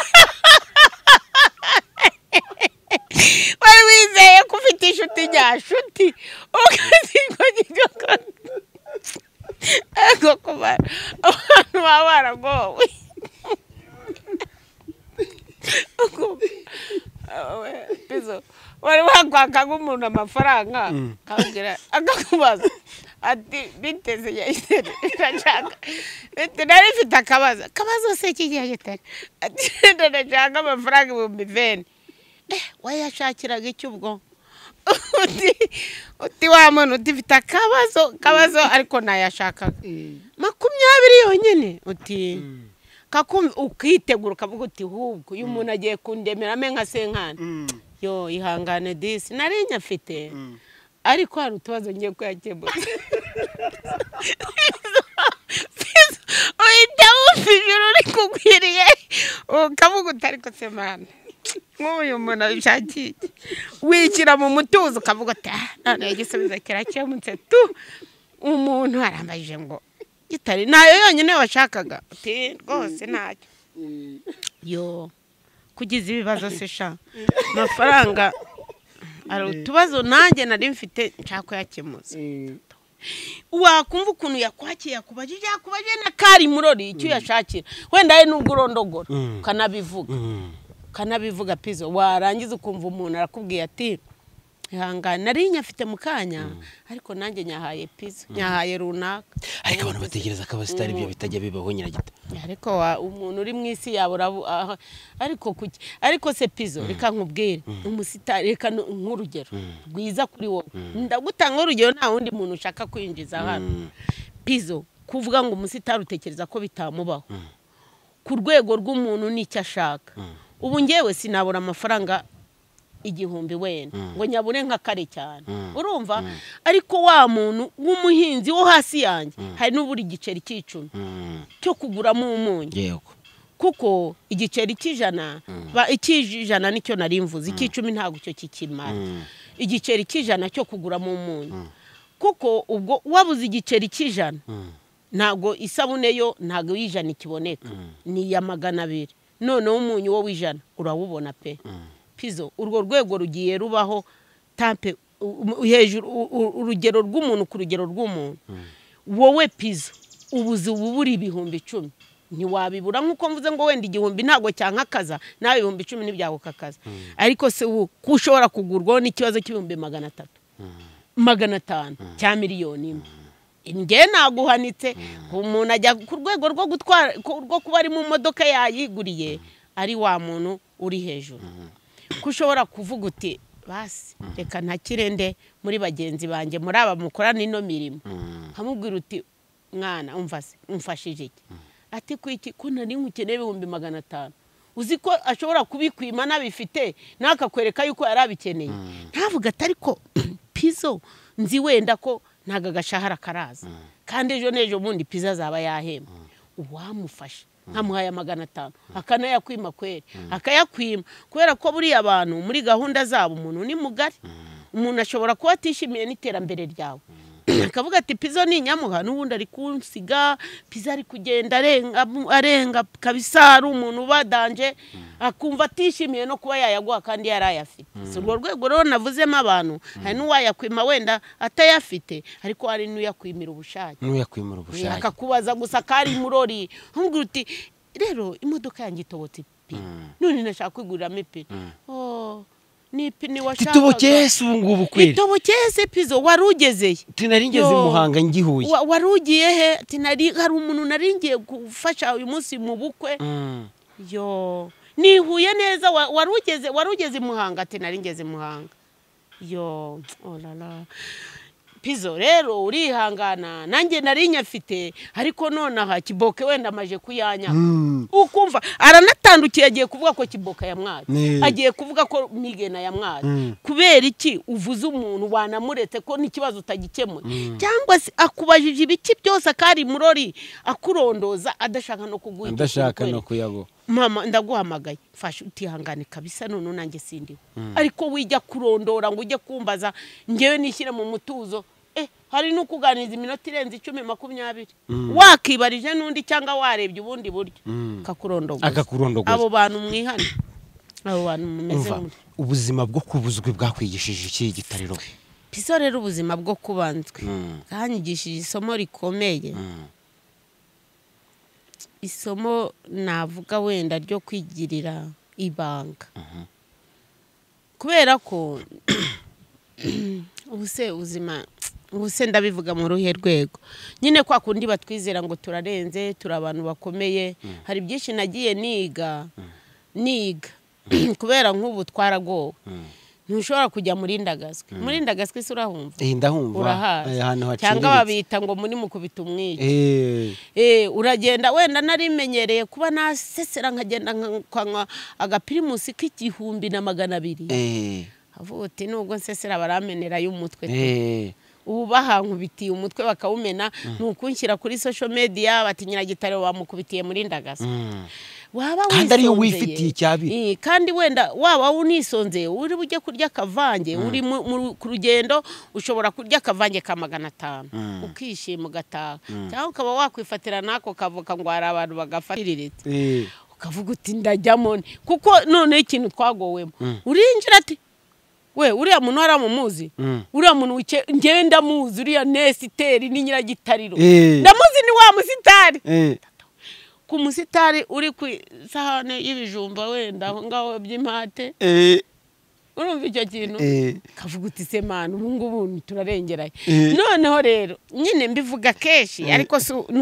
wari wizeye ko ufite inshuti nyashuti ukazi ko gikoko ego kuba abantu baba baragowe Pizzo wari wakwaka nk'umuntu amafaranga akabwira akakubaza ati biteze yahise ndashaka ati nari mfite akabazo akabazo se kigiye gitari ati ndashaka amafaranga ibihumbi veni eh wayashakiraga iki ubwo uti uti wa muntu utifite akabazo kabazo ariko nayashakaga makumyabiri yonyine uti kakum ukitegura kavuga uti hubwo uyu muntu agiye kundemera me nka senkana yo ihangane disi nari nyafite ariko hari utubazo ngiye kuyakemura uhita wufijura uri kugwiriye ukavuga utari ko semana nk'uyu muntu abishakiye wikira mu mutuzo ukavuga ati none igisubizo kirakemutse tu umuntu arambajije ngo gitari nayo yonyine washakaga ati rwose ntacyo yo kugize ibibazo se sha amafaranga ari utubazo nanjye nari mfite nshaka kuyakemuza wakumva ukuntu yakwakiye yakubajije yakubajije na kari murori icyo yashakira wenda ari nubwo urondogora kanabivuga kanabivuga Pizzo warangiza ukumva umuntu arakubwiye ati ihangane nari nyafite mukanya ariko nanjye nyahaye Pizzo nyahaye runaka ariko abantu bategereza ko abasitari byo bitajya bibaho nyiragita ariko umuntu uri mu isi yabura ariko kuki ariko se Pizzo reka nkubwire umusitari reka nk'urugero rwiza kuri wowe ndagutanga urugero nta wundi muntu ushaka kwinjiza hano Pizzo kuvuga ngo umusitari utekereza ko bitamubaho ku rwego rw'umuntu n'icyo ashaka ubu ngewe sinabura amafaranga igihumbi wenda ngo nyabure nka kare cyane urumva ariko wa muntu w'umuhinzi wo hasi yanjye hari n'uburi igiceri cy'icumi cyo kuguramo umunyu yego kuko igiceri cy'ijana ba ikijana nicyo nari mvuze ikicumi ntago cyo kikimara igiceri cy'ijana cyo kuguramo umunyu kuko ubwo wabuze igiceri cy'ijana ntago isabune yo ntago y'ijana ikiboneka ni ya magana abiri none umunyu wo w'ijana urawubona pe pizo urwo rwego rugiye rubaho tampe hejuru urugero rw'umuntu ku rugero rw'umuntu wowe pizo ubuzi uburi ibihumbi icumi ntiwabibura nkuko mvuze ngo wenda igihumbi ntago cyankakaza nawe ibihumbi icumi nibyago kakaza ariko se kushobora kugurwaho n'ikibazo cy'ibihumbi magana atatu magana atanu cya miliyoni imwe nge naguhanitse umuntu ajya ku rwego rwo gutwara rwo kuba ari mu modoka yayiguriye ari wa muntu uri hejuru kushobora kuvuga uti basi reka ntakirende muri bagenzi banjye muri aba mukorana ino mirimo hamubwira uti mwana umfase umfashije iki ati kwiki ko nari nkukeneye ibihumbi magana atanu uzi ko ashobora kubikwima nabifite nakakwereka yuko yarabikeneye ntavuga atari ko pizo nzi wenda ko ntaga gashahara karaza kandi ejo nejo bundi piza zaba yahema uwamufasha nkamuhaye magana atanu akanayakwima kwere akayakwima kubera ko buri abantu muri gahunda zabo umuntu ni mugari umuntu ashobora kuba atishimiye n'iterambere ryawe akavuga ati pizo ni nyamuha n'ubundi ari kunsiga piza ari kugenda arenga arenga kabisa ari umuntu badanje akumva atishimiye no kuba yayaguha kandi yarayafite so urwo rwego rero navuzemo abantu hari n'uwayakwima wenda atayafite ariko hari n'uyakwimira ubushake n'uyakwimira ubushake akakubaza gusa kari murori nkubwira uti rero imodoka yanjye itobotse pi none nashaka kwiguriramo ipine oh nipine washaka itobokese ubu ngubu kweli itobokese pizo warugezeye tinaringeze Muhanga ngihuye warugiye he tinari hari umuntu naringiye gufasha uyu munsi mu bukwe yo nihuye neza warugeze warugeze Muhanga tinaringeze Muhanga yo oh la la pizo rero urihangana nanjye narinyafite ariko nonaha kiboke wenda amaje kuyanya ukumva aranatandukiye agiye kuvuga ko kiboka yamwaye agiye kuvuga ko migena yamwaye kubera iki uvuze umuntu wanamuretse ko n'ikibazo utagikemuye cyangwa se akubajije ibiki byose akari murori akurondoza adashaka no kuguha adashaka no kuyabo mama ndaguhamagaye fasha utihangane kabisa none nanjye sindiho ariko wijya kurondora ngo ujye kumbaza ngewe nishyire mu mutuzo eh hari no kuganiza iminota irenze icumi makumyabiri wakibarije nundi cyangwa warebye ubundi buryo kakurondogoza akakurondogoza abo bantu mwihane abo bantu mumeze muri ubuzima bwo kubuzwe bwakwigishije iki gitariro pizo rero ubuzima bwo kubanzwe kanyigishije isomo rikomeye isomo navuga wenda ryo kwigirira ibanga kubera ko ubuse ubuzima ubuse ndabivuga mu ruhe rwego nyine kwa kundi batwizera ngo turarenze turi abantu bakomeye hari byinshi nagiye niga niga kubera nk'ubu twaragowe ntushobora kujya muri ndagaswe muri ndagaswe surahumva eh ndahumva ahantu haciriritse cyangwa babita ngo muri mukubita umwije eh eh uragenda wenda narimenyereye kuba nasesera nkagenda nkanywa agapirimusi k'igihumbi na magana abiri eh avuga ati nubwo nsesera baramenera y'umutwe eh ubu bahankubitiye umutwe bakawumena nukunshyira kuri social media bati nyiragitare bamukubitiye muri ndagaswe waba kandi ari yo wifitiye icyabiri kandi wenda waba unisonze uri bujye kurya kavange uri ku rugendo ushobora kurya kavange ka magana atanu ukishima ugataha cyangwa ukaba wakwifatira nako kavuka ngo hari abantu bagafatiriritse ukavuga uti ndajyamo kuko none ikintu twagowemo urinjira ati we uriya muntu aramumuzi uriya muntu wike ngenda muzi uriya nesiteri ni nyiragitariro ndamuzi ni wa musitari ku musitari uri ku sahane y'ibijumba wenda aho ngaho by'impate eh urumva icyo kintu kavuga uti se mana ubu ngubu turarengeraye noneho rero nyine mbivuga keshi ariko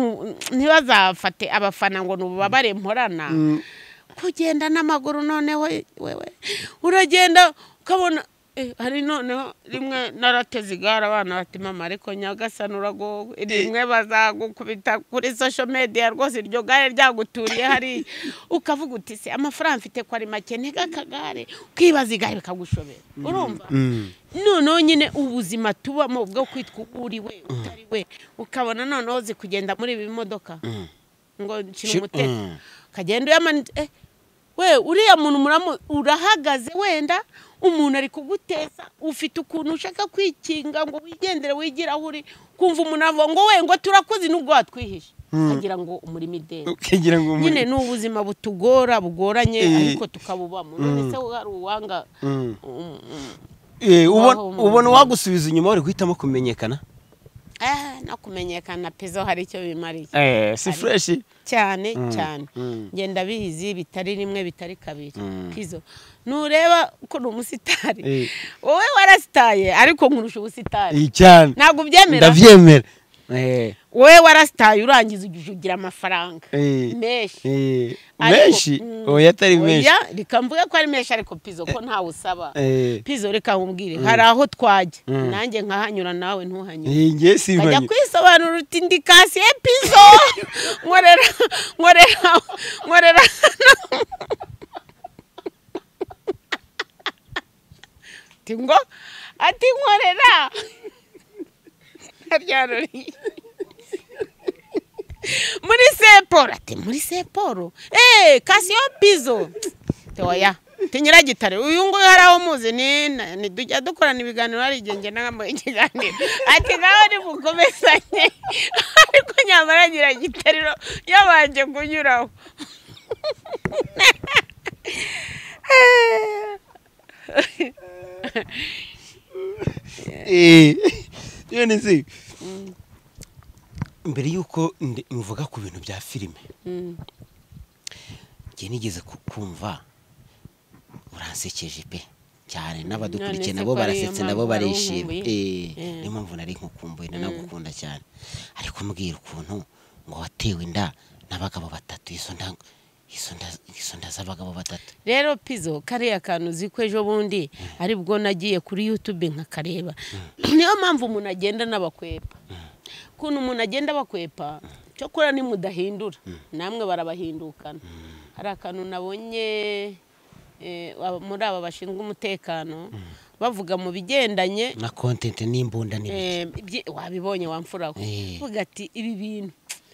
ntibazafate abafana ngo nubabare mporana kugenda n'amaguru noneho wewe uragenda ukabona hari noneho rimwe narateze igare abana bati mama ariko nyagasani urago rimwe bazagukubita kuri social media rwose iryo gare ryaguturiye hari ukavuga uti se amafaranga mfite ko ari make ntega kagare ukibaza igare bikagushobera urumva noneho nyine ubuzima tubamo bwo kwitwa uri we utari we ukabona noneho zi kugenda muri ibi modoka ngo nshira umutego kagenda uyamanitse eh we uriya muntu muramu urahagaze wenda umuntu ari kuguteza ufite ukuntu ushaka kwikinga ngo wigendere wigira uri kumva umuntu avuga ngo we ngo turakoze nubwo watwihisha ukagira ngo umurimo ideni ukagira ngo nyine ni ubuzima butugora bugoranye ariko tukabubamo none se hari uwanga ubona wagusubiza inyuma wari guhitamo kumenyekana eh no kumenyekana Pizzo hari icyo bimariye eh si fresh cyane cyane ngenda bizi bitari rimwe bitari kabiri Pizzo nureba ko umusitari wowe warasitaye ariko nkurusha ubusitari cyane ntabwo byemera ndavyemera eh wowe warasitaye urangiza ujugira amafaranga meshi meshi oya atari meshi oya rikamvuga ko ari meshi ariko Pizzo ko ntawe usaba Pizzo reka nkubwire hari aho twajya nanjye nkahanyura nawe ntuhanyure ngiye simanye kajya kwisobanura uti indikasiye Pizzo nkorera nkorera nkorera tingo ati nkorera abyarori muri seporo ati muri seporo eh kasiyo Pizzo toya tinyira gitare uyu ngo haraho muzi ni ni dujya dukorana ibiganiro ari genge ngambo ikiganiro ati gaho ni mukomesanye ariko nyamara gira gitariro yabanje kunyuraho eh yone se mbere yuko mvuga ku bintu bya filime ngiye nigeze kumva uransekeje pe cyane n'abadukurikiye nabo barasetse nabo barishimye eh niyo mpamvu nari nkukumbuye nanagukunda cyane ariko mbwira ukuntu ngo watewe inda n'abagabo batatu izo nda izo nda izo nda z'abagabo batatu rero Pizzo kariya kantu ziko ejo bundi ari bwo nagiye kuri YouTube nkakareba niyo mpamvu umuntu agenda n'abakwepa kuntu umuntu agenda bakwepa cyo kora ni mudahindura namwe barabahindukana hari akantu nabonye muri aba bashinzwe umutekano bavuga mu bigendanye na content n'imbunda n'ibiki wabibonye wamfuraho vuga ati ibi bintu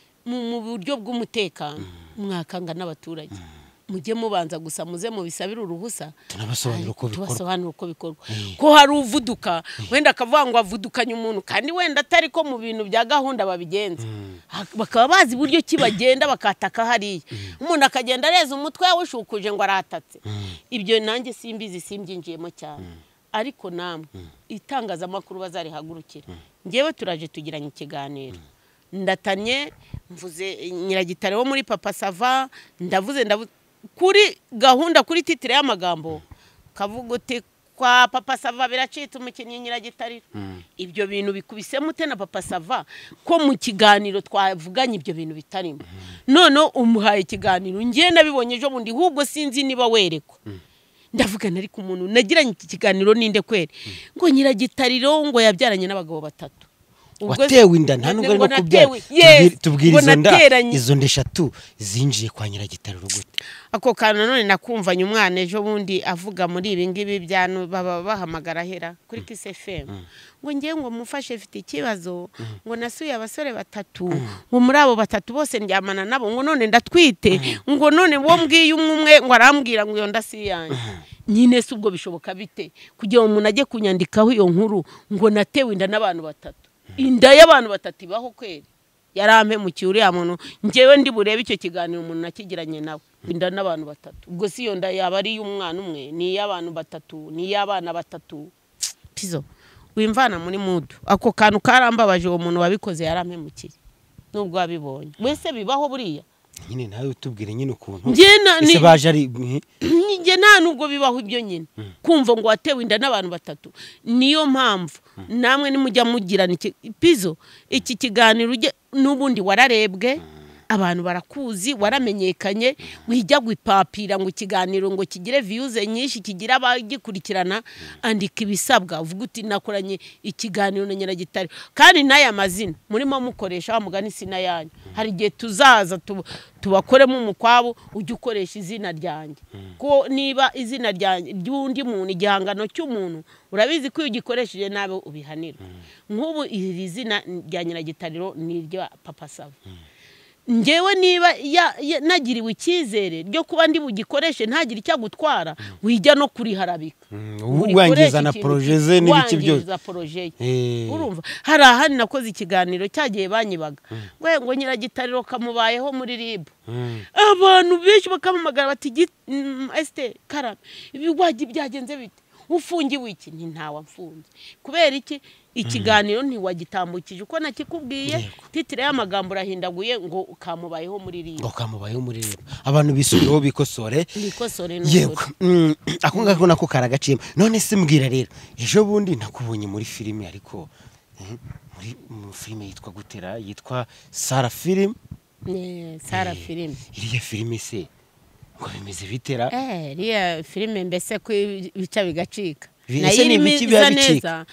mu buryo bw'umutekano mwakanga n'abaturage mujye mubanza gusa muze mu bisabira uruhusa tunabasobanura uko bikorwa tubasobanura uko bikorwa ko hari uvuduka wenda akavuga ngo avudukanye umuntu kandi wenda atari ko mu bintu bya gahunda babigenza bakaba bazi buryo kibagenda bakataka hariya umuntu akagenda areza umutwe yawushukuje ngo aratatse ibyo nanjye simbizi simbyinjiyemo cyane ariko namwe itangazamakuru bazarihagurukira ngewe turaje tugiranye ikiganiro ndatanye mvuze nyiragitare wo muri Papa Sava ndavuze ndavuze kuri gahunda kuri titire y'amagambo kavuga uti kwa Papa Sava biracitse umukinnyi nyiragitare ibyo bintu bikubise mute na Papa Sava ko mu kiganiro twavuganye ibyo bintu bitarimo none umuhaye ikiganiro ngiye nabibonye ejo bundi hubwo sinzi niba werekwa ndavuga nari ku muntu nagiranye iki kiganiro ninde kwere ngo nyiragitariro ngo yabyaranye n'abagabo batatu watewe inda nta nubwo ariko kubyara tubwira izo nda izo nda eshatu zinjiye kwa nyiragitariro gute ako kana none nakumvanye umwana ejo bundi avuga muri ibi ngibi byano baba bahamagara hera kuri Kiss F M ngo ngiye ngo mufashe fite ikibazo ngo nasuye abasore batatu ngo muri abo batatu bose ndyamana nabo ngo none ndatwite ngo none wo mbwiye umwe ngo arambwira ngo iyo ndasi yanjye nyine se ubwo bishoboka bite kugira ngo umuntu ajye kunyandikaho iyo nkuru ngo natewe inda n'abantu batatu inda y'abantu batatu ibaho kweri yarampe mu cyuri ya muntu ngewe ndi burebe icyo kiganiro umuntu nakigiranye nawe inda n'abantu batatu ubwo si iyo nda yaba ari y'umwana umwe ni y'abantu batatu ni y'abana batatu Pizzo wimvana muri mudu ako kantu karambabaje uwo muntu wabikoze yarampe mu kiri nubwo wabibonye wese bibaho buriya nyine nawe utubwire nyine ukuntu ese baje ari nge nta nubwo bibaho ibyo nyine kumva ngo watewe inda n'abantu batatu niyo mpamvu namwe nimujya mugirana Pizzo iki kiganiro n'ubundi wararebwe abantu barakuzi waramenyekanye wijya gwipapira ngo ikiganiro ngo kigire views nyinshi kigira abagikurikirana andika ibisabwa uvuga uti nakoranye ikiganiro na nyiragitare kandi naya mazina murimo mukoresha wa mugani sina yanyu hari gihe tuzaza tubakoremo umukwabo ujye ukoresha izina ryanjye ko niba izina ryanjye ry'undi muntu igihangano cy'umuntu urabizi ko ugikoresheje nabe ubihanira nk'ubu iri zina rya nyiragitariro ni rya Papa Sava ngewe niba nagiriwe icyizere ryo kuba ndi bugikoreshe ntagire icyo gutwara wijya no kuriharabika wangiza na projet ze n'ibiki byose wangiza projet urumva hari ahandi nakoze ikiganiro cyagiye banyibaga ngo ngo nyiragitariro kamubayeho muri ribu abantu benshi bakamamagara bati este karame ibi waji byagenze bite ufungiwe iki nti ntawa mfunze kubera iki ikiganiro ntiwagitambukije uko nakikubwiye titire y'amagambo rahindaguye ngo ukamubayeho muri ribu ngo kamubayeho muri ribu abantu bisubireho bikosore bikosore yego ako ngako nako karagaciyemo none se mbwira rero ejo bundi nakubonye muri filime ariko muri filime yitwa gutera yitwa Sara film ne Sara film iriya filime se ngo bimeze bitera eh iriya filime mbese ko bica bigacika nayo ni biki bicika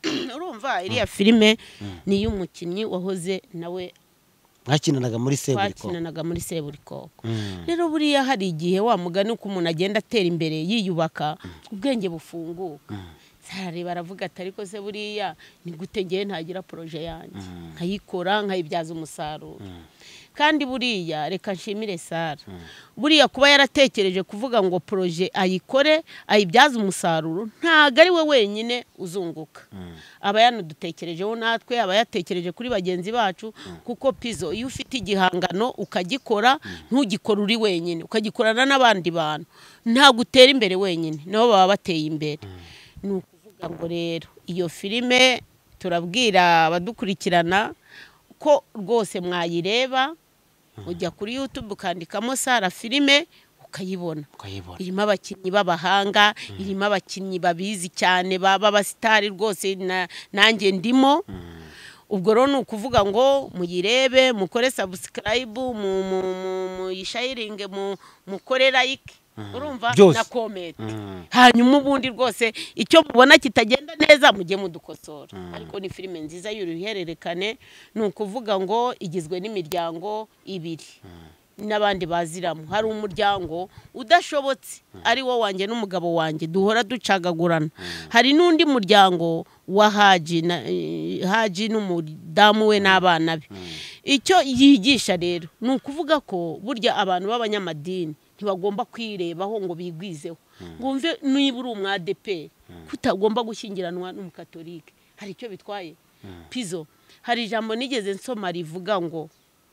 urumva iriya filime ni y'umukinnyi wahoze nawe mwakinanaga muri Seburikoko mwakinanaga muri Seburikoko rero buriya hari igihe wa mugani uko umuntu agenda atera imbere yiyubaka ubwenge bufunguka Sara baravuga ati ariko se buriya ni gute ngiye ntagira projet yanjye nkayikora nkayibyaza umusaruro kandi buriya reka nshimire Sara buriya kuba yaratekereje kuvuga ngo projet ayikore ayibyaza umusaruro ntago ari we wenyine uzunguka aba yanudutekerejeho natwe aba yatekereje kuri bagenzi bacu kuko Pizzo iyo ufite igihangano ukagikora ntugikora uri wenyine ukagikorana n'abandi bantu nta gutera imbere wenyine nabo baba bateye imbere ni ukuvuga ngo rero iyo filime turabwira abadukurikirana ko rwose mwayireba ujya kuri YouTube ukandikamo Sara filime ukayibona irimo abakinnyi b'abahanga irimo abakinnyi babizi cyane baba abasitari rwose nanjye ndimo ubwo rero nukuvuga ngo muyirebe mukore subscribe mu muyisharinge mu mukore like urumva na comment hanyuma ubundi rwose icyo mubona kitagenda neza mujye mudukosora ariko ni filime nziza y'uruhererekane nukuvuga ngo igizwe n'imiryango ibiri n'abandi baziramo hari umuryango udashobotse ari wo wanjye n'umugabo wanjye duhora ducagagurana hari n'undi muryango wa Haji na Haji n'umudamu we n'abana be icyo yigisha rero nukuvuga ko burya abantu b'abanyamadini ntibagomba kwirebaho ngo bigwizeho ngumve niba uri umwadeperi kutagomba gushyingiranwa n'umukatolike hari icyo bitwaye Pizzo hari ijambo nigeze nsoma rivuga ngo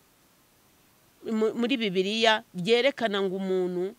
muri Bibiliya byerekana ngo umuntu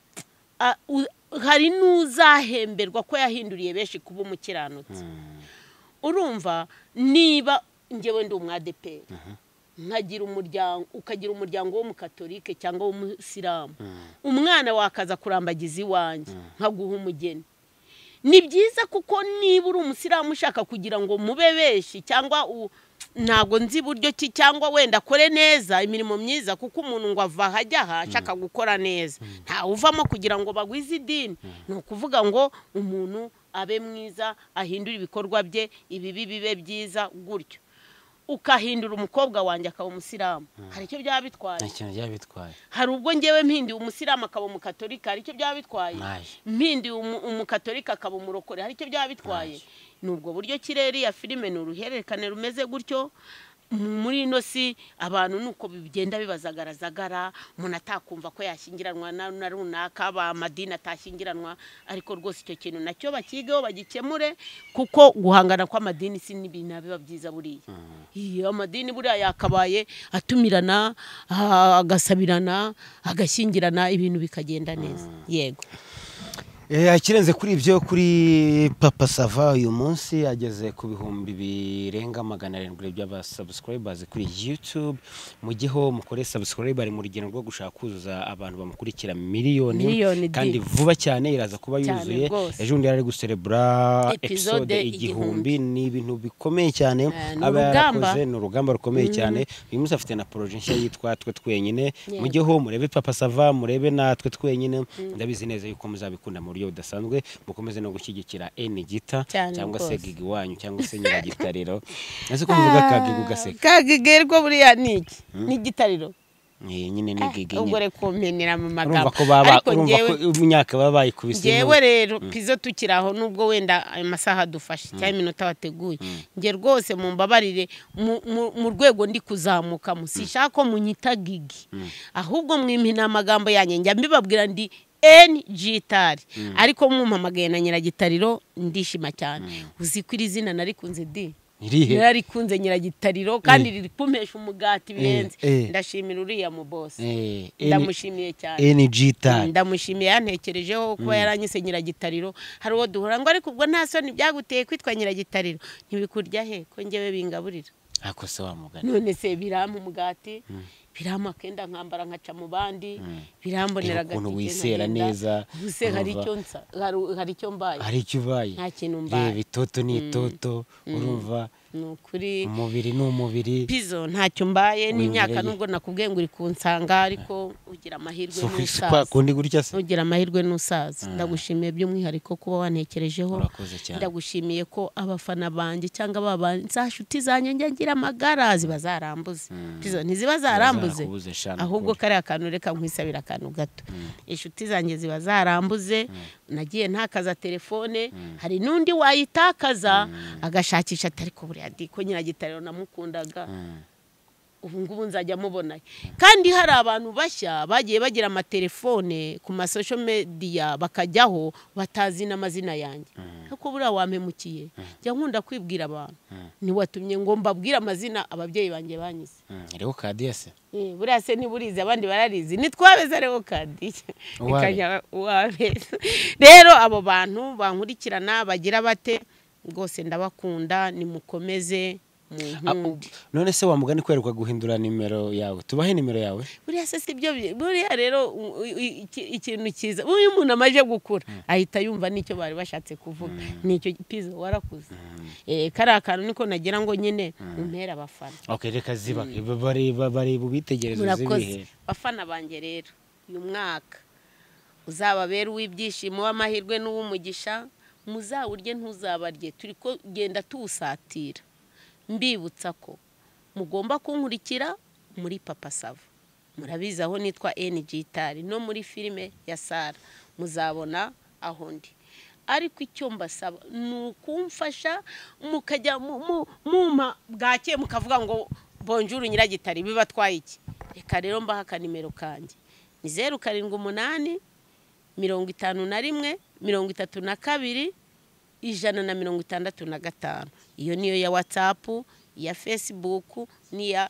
hari n'uzahemberwa ko yahinduriye benshi kuba umukiranutsi urumva niba ngewe ndi umwadeperi nkagira umuryango ukagira umuryango wo mu katolike cyangwa w'umusilamu umwana wakaza kurambagiza iwanjye nkaguha umugeni ni byiza kuko niba uri umusilamu ushaka kugira ngo mube beshi cyangwa ntago nzi buryo ki cyangwa wenda kore neza imirimo myiza kuko umuntu ngo ava hajya ashaka gukora neza nta uvamo kugira ngo bagwize idini no kuvuga ngo umuntu abe mwiza ahindura ibikorwa bye ibibi bibe byiza gutyo ukahindura umukobwa wanjye akaba umusilamu hari icyo byaba bitwaye ikintu byaba bitwaye hari ubwo ngewe mpindi umusilamu akaba umukatolika hari icyo byaba bitwaye mpindi umukatolika akaba umurokore hari icyo byaba bitwaye nubwo buryo kirere ya filime n'uruhererekane rumeze gutyo muri ino si abantu nuko bigenda bibazagaragara umuntu atakumva ko yashyingiranwa na runaka ba madini atashyingiranwa ariko rwose icyo kintu nacyo bakigeho bagikemure kuko guhangana kw'amadini si n'ibintu biba byiza buriya iyo amadini buriya yakabaye atumirana agasabirana agashyingirana ibintu bikagenda neza yego akirenze kuri ibyo kuri Papa Sava uyu munsi ageze ku bihumbi birenga magana arindwi by'abasubscribers kuri YouTube mugiho mukore subscribe ari mu rugendo rwo gushaka kuzuza abantu bamukurikira miliyoni kandi vuba cyane iraza kuba yuzuye ejo ndi ari gucelebra episode igihumbi ni ibintu bikomeye cyane abakoze no rugamba rukomeye cyane uyu munsi afite na projet nshya yitwa twe twenyine mugiho murebe Papa Sava murebe na twe twenyine ndabizi neza yuko muzabikunda buryo budasanzwe mukomeze no gushyigikira N Gita cyangwa se Gigi wanyu cyangwa se Nyiragitariro nase ko muvuga Kagigi ugaseka Kagigi rwo buriya niki ni gitariro eh nyine ni gigi ubwo re kumenera mu urumva magambo ko baba ariko urumva ko njyewe imyaka baba bayikubise njyewe rero pizo tukiraho nubwo wenda ayo masaha dufashe cyangwa iminota wateguye nge rwose mu mbabarire mu- mu- mu rwego ndi kuzamuka musishaka ko munyita gigi ahubwo mwimina amagambo yanjye njya mbibabwira ndi N Gitari ariko mwumpamagaye na Nyiragitariro ndishima cyane uzi ko iri zina narikunze di irihe narikunze Nyiragitariro kandi riri kumpesha umugati birenze eh. ndashimira uriya mu boss eh ndamushimiye cyane energy ta ndamushimiye yantekerejeho kuba yaranyise Nyiragitariro hari uwo duhura ngo ariko ubwo nta soni byaguteye kwitwa Nyiragitariro ntibikurya he ko njyewe bingaburira ako se wa mugani none se birampa umugati birampa kenda nkambara nkaca mu bandi birambonera Reba ukuntu agati wisera neza, use hari urumva. icyo nsa hari- hari icyo mbaye hari icyo ubaye nta kintu reba mbaye itoto ni itoto urumva ni ukuri umubiri ni umubiri pizo ntacyo mbaye n'imyaka Wimereye. nubwo nakubwiye ngo uri kunsanga ariko ugira amahirwe so kwa n'usaza kundi gutya se ugira amahirwe n'usaza ndagushimiye by'umwihariko kuba wantekerejeho urakoze cyane ndagushimiye ko abafana banjye cyangwa baba nshuti zanjye njya ngira amagara ziba zarambuze pizo ntiziba zarambuze Zarakubuze shana ahubwo ukuri. kare akantu reka nkwisabira akantu gato inshuti zanjye ziba zarambuze nagiye ntakaza telefone hari n'undi wayitakaza agashakisha atari ko buriya di ko Nyiragitariro namukundaga ubu ngubu nzajya mubona kandi hari abantu bashya bagiye bagira amatelefone ku ma social media bakajyaho batazi n'amazina yanjye ariko buriya wampemukiye jya nkunda kwibwira abantu ntiwatumye ngo mbabwire amazina ababyeyi banjye banyise rero kadi se Eh, buriya se ntiburizi abandi bararizi nitwabeza rero kandi Uwabe. ikajya uwabeza rero abo bantu bankurikirana bagira bate rwose ndabakunda nimukomeze munkundi none se wa mugani kweruka guhindura nimero yawe tubahe nimero yawe buriya se sibyo bi- buriya rero u- u- iki- ikintu cyiza uyu umuntu amaje gukura ahita yumva nicyo bari bashatse kuvuga nicyo pizo warakuze eh kari akantu niko nagira ngo nyine umpera abafana okay reka ziba bari bari bubitegereze murakoze zibihe bafana banjye rero uyu mwaka uzababera uw'ibyishimo w'amahirwe n'uw'umugisha muzawurye ntuzabarye turi ko genda tuwusatira mbibutsa ko mugomba kunkurikira muri Papa Sava murabizi aho nitwa N Gitari no muri filime ya Sara muzabona aho ndi ariko icyo mbasaba ni ukumfasha mukajya mu- mu- muma bwake mukavuga ngo bonjour Nyiragitari bibatwaye iki reka rero mbaha akanimero kanjye ni zeru karindwi umunani mirongo itanu na rimwe mirongo itatu na kabiri ijana na mirongo itandatu na gatanu iyo niyo ya WhatsApp ya Facebook n'iya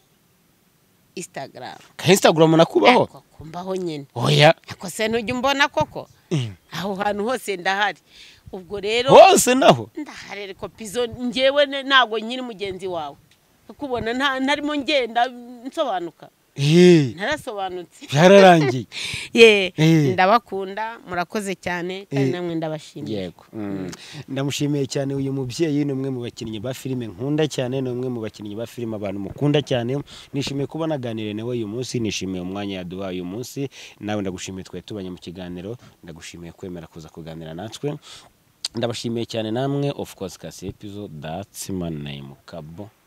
Instagram ka Instagram nakubaho kumbaho nyine oya ako se ntujya umbona koko aho hantu hose ndahari ubwo rero hose naho ndahari ariko pizo njyewe ne- ntago nyiri mugenzi wawe kubona nta ntarimo ngenda nsobanuka eh ntarasobanutse byararangiye ye Eh. ndabakunda murakoze cyane kandi namwe ndabashimiye yego ndamushimiye cyane uyu mubyeyi ni umwe mu bakinnyi ba filime nkunda cyane ni umwe mu bakinnyi ba filime abantu mukunda cyane nishimiye kuba naganiriye nawe uyu munsi nishimiye umwanya yaduhaye uyu munsi nawe ndagushimiye twari tubanye mu kiganiro ndagushimiye kwemera kuza kuganira natwe ndabashimiye cyane namwe of course kasi episode that's my name Kabo